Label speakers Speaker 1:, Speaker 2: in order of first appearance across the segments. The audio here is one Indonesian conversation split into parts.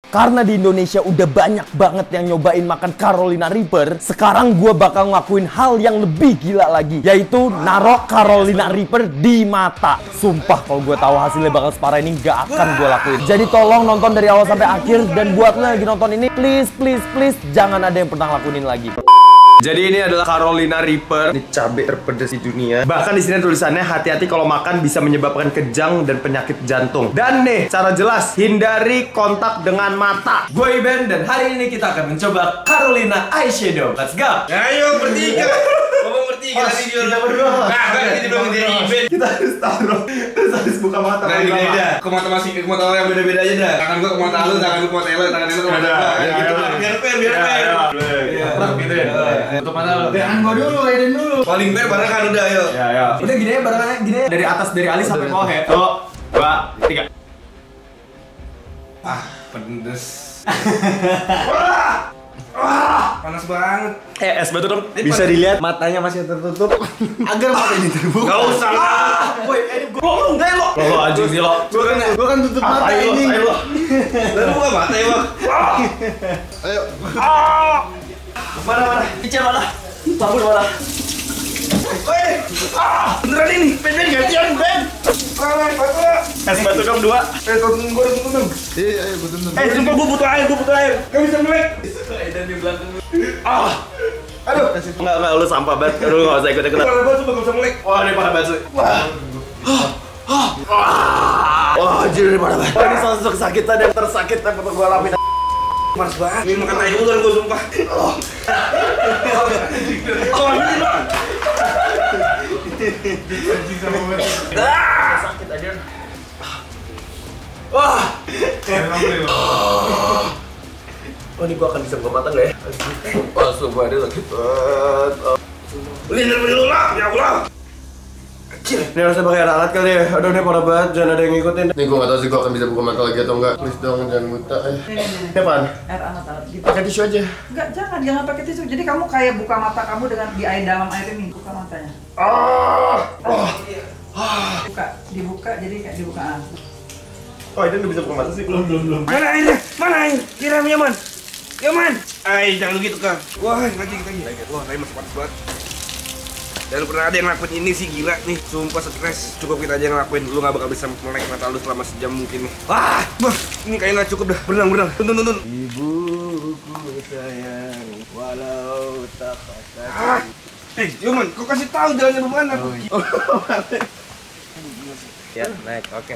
Speaker 1: Karena di Indonesia udah banyak banget yang nyobain makan Carolina Reaper, sekarang gue bakal ngelakuin hal yang lebih gila lagi, yaitu narok Carolina Reaper di mata. Sumpah kalau gue tahu hasilnya bakal separah ini, gak akan gue lakuin. Jadi tolong nonton dari awal sampai akhir, dan buat lo yang lagi nonton ini, please jangan ada yang pernah lakuin lagi. Jadi ini adalah Carolina Reaper. Ini cabai terpedas di dunia. Bahkan di sini tulisannya hati-hati kalau makan bisa menyebabkan kejang dan penyakit jantung. Dan nih cara jelas, hindari kontak dengan mata. Gue Iben dan hari ini kita akan mencoba Carolina eyeshadow. Let's go.
Speaker 2: Ayo bertiga. Ngomong bertiga tadi dia berdua. Nah, kita belum jadi Iben.
Speaker 1: Kita harus taruh. Terus harus buka mata.
Speaker 2: Nah, beda. Ke mata masing ke mata orang yang beda-beda aja dah. Tangan gua ke mata lu, tangan lu ke mata lu, tangan lu ke mata gua. Ya gitu lah. Biar fair. Iya. Gitu ya. Untuk mana lu?
Speaker 1: Tangan gua dulu, Aiden dulu.
Speaker 2: Paling fair barengan udah, ayo.
Speaker 1: Ya. Udah gini ya barengannya, gini ya. Dari atas, dari alis sampai bawah ya. 1, 2, 3.
Speaker 2: Ah, pedes. Panas banget.
Speaker 1: Es batu dong. Bisa dilihat matanya masih tertutup agar mata ini terbuka.
Speaker 2: Gak usah lah.
Speaker 1: Woi, gua enggak lo. Lo anjing sih lo. Gua kan tutup mata ini. Ayo.
Speaker 2: Lalu buka mata ya, Bang.
Speaker 1: Ayo. Mana? Ica mana? Sabun mana?
Speaker 2: Woi. Beneran ini. Ben gantian, Ben.
Speaker 1: Es batu dong 2.
Speaker 2: Tuntun gua tuntun.
Speaker 3: Iya, ayo gue tuntun.
Speaker 2: Sumpah gua butuh air. Gak bisa melek.
Speaker 1: Dan di belakang.
Speaker 2: Aduh.
Speaker 1: Enggak, lu sampah banget. Lu enggak usah ikut-ikutan.
Speaker 2: Parah banget, sumpah gak bisa melek.
Speaker 1: Wah, ini parah banget. Wah, anjir ini parah banget. Ini salah satu kesakitan yang tersakit yang pernah gua alamin.
Speaker 2: Panas banget. Ini makan air dulu gua sumpah. Ambil Bang.
Speaker 1: Sakit aja. Wah. Oh, ini gua akan bisa buka mata nggak ya? Wah, sumpah ini sakit banget.
Speaker 2: Lihat dulu lah, ya Allah.
Speaker 1: Ini harusnya pakai alat kali ya. Aduh, ini parah banget, jangan ada yang ngikutin. Nih gua nggak tahu sih gua akan bisa buka mata lagi atau enggak. Please dong, jangan buta. Ini apaan?
Speaker 4: Air hangat gitu.
Speaker 1: Pakai tisu aja.
Speaker 4: Enggak, jangan pakai tisu. Jadi kamu kayak buka mata kamu dengan di air dalam air ini, buka matanya. Dibuka jadi kayak dibuka.
Speaker 1: Oh, ini udah bisa buka mata sih. Belum.
Speaker 2: Mana airnya? Mana air? Kiram Yaman. Jangan lu gitu kan. Wah, lagi. Wah, tapi masih panas banget. Dan pernah ada yang ngelakuin ini sih, gila nih. Sumpah stres. Cukup kita aja yang ngelakuin. Lu gak bakal bisa melek mata lu selama sejam mungkin nih. Wah, ini kayaknya gak cukup dah. Berenang. Tuntun.
Speaker 1: Ibuku sayang, walau tak kata.
Speaker 2: Yaman, kau kasih tahu jalannya kemana?
Speaker 1: Ya, naik, oke.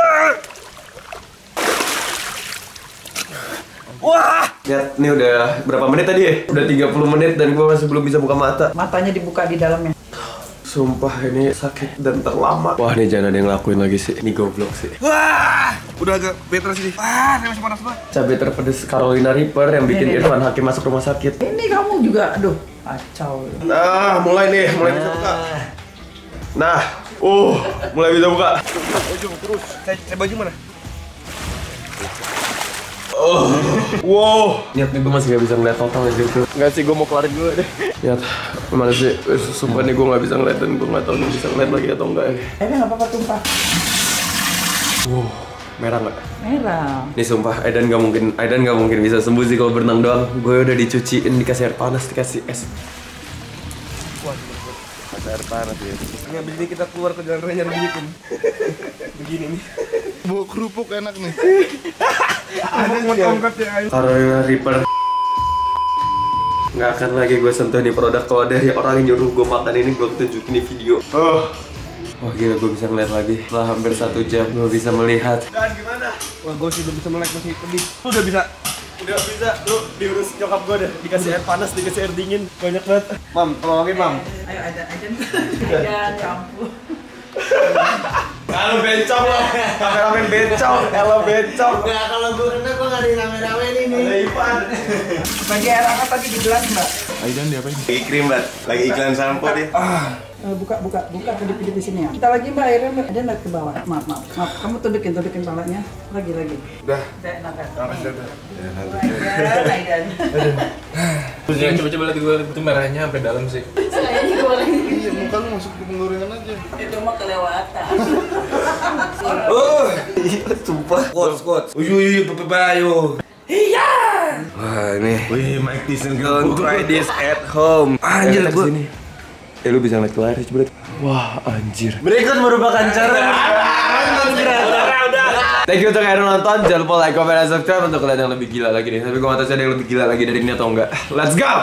Speaker 2: Wah!
Speaker 1: Lihat, ini udah berapa menit tadi ya? Udah 30 menit dan gue masih belum bisa buka mata.
Speaker 4: Matanya dibuka di dalamnya.
Speaker 1: Sumpah ini sakit dan terlama. Wah, ini jangan ada yang ngelakuin lagi sih. Ini goblok sih.
Speaker 2: Wah! Udah agak better sih. Wah, ini masih panas banget.
Speaker 1: Cabai terpedes Carolina Reaper yang bikin Irfan Hakim masuk rumah sakit.
Speaker 4: Ini kamu juga, aduh, kacau.
Speaker 1: Nah, mulai bisa buka. Nah, mulai bisa buka.
Speaker 2: Ujung terus. Saya baju mana?
Speaker 1: Wow. Niat nih gue masih gak bisa ngeliat total aja itu. Enggak sih, gue mau kelarin dulu deh. Niat, gimana sih? Sumpah nih gue gak bisa ngeliat dan gue gak tau nih bisa ngeliat lagi atau enggak ya.
Speaker 4: Ini nggak apa-apa tumpah.
Speaker 1: Merah nggak?
Speaker 4: Merah.
Speaker 1: Nih sumpah, Aidan gak mungkin bisa sembuh sih kalau berenang doang. Gue udah dicuciin, dikasih air panas, dikasih es.
Speaker 2: Wah,
Speaker 1: Kasih air panas ya.
Speaker 2: ini abis ini kita keluar ke jalan raya bikin. Begini nih.
Speaker 3: Bau kerupuk enak nih.
Speaker 2: Angkat ya ayo.
Speaker 1: Carolina Reaper. Nggak akan lagi gue sentuh nih produk. Kalau dari orang yang nyuruh gue makan ini, gue tunjukin di video. Wah gila, gue bisa ngeliat lagi. Setelah hampir 1 jam, gue bisa melihat.
Speaker 2: Dan gimana? Wah, gue sih udah bisa melek, masih pedih. Lu udah bisa?
Speaker 1: Udah bisa, lu diurus nyokap gue deh. Dikasih air panas, dikasih air dingin. Banyak banget.
Speaker 2: Mam, tolongin Mam.
Speaker 4: Ayo, ada, ya ampun.
Speaker 1: Kalau bencong lo, kameramen bencong, kalau bencong.
Speaker 3: Nggak, kalau gue kena gue nggak rame-rame ini.
Speaker 1: Ada Ivan.
Speaker 4: Bagi air hangat tadi di gelas, Mbak.
Speaker 3: Aidan diapain?
Speaker 1: Lagi krim, Mbak. Lagi iklan sampo dia.
Speaker 4: Buka kedip-kedip di sini ya. Kita lagi Mbak airnya, Mbak. Dia naik ke bawah. Maaf. Kamu tundukin palanya. Lagi.
Speaker 2: Udah.
Speaker 4: Udah enak kan?
Speaker 2: Udah.
Speaker 4: Aidan.
Speaker 5: Coba lihat gue itu merahnya sampai dalam sih.
Speaker 4: Kayaknya goreng.
Speaker 3: Iya, muka lu masuk ke penggorengan aja.
Speaker 4: Itu mah kelewatan.
Speaker 2: Sumpah. Quotes. Uyu, bayo. Iya. Wah ini.
Speaker 1: Wih, Mike Tyson
Speaker 2: Don't try this at home. Anjir gua.
Speaker 1: Lu bisa ngeliat keluar coba. Wah, anjir. Berikut merupakan cara. Thank you untuk yang udah nonton. Jangan lupa like, comment, dan subscribe untuk kalian yang lebih gila lagi nih. Tapi gue gak tau sih ada yang lebih gila lagi dari ini atau enggak. Let's go!